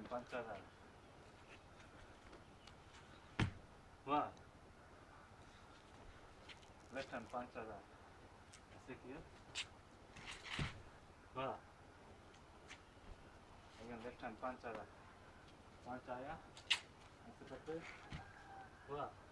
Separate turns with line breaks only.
पंचादा हुआ, left hand पंचादा ऐसे किया हुआ, अगेन लेफ्ट हैंड पंचादा, पांच आया ऐसे करते हुआ।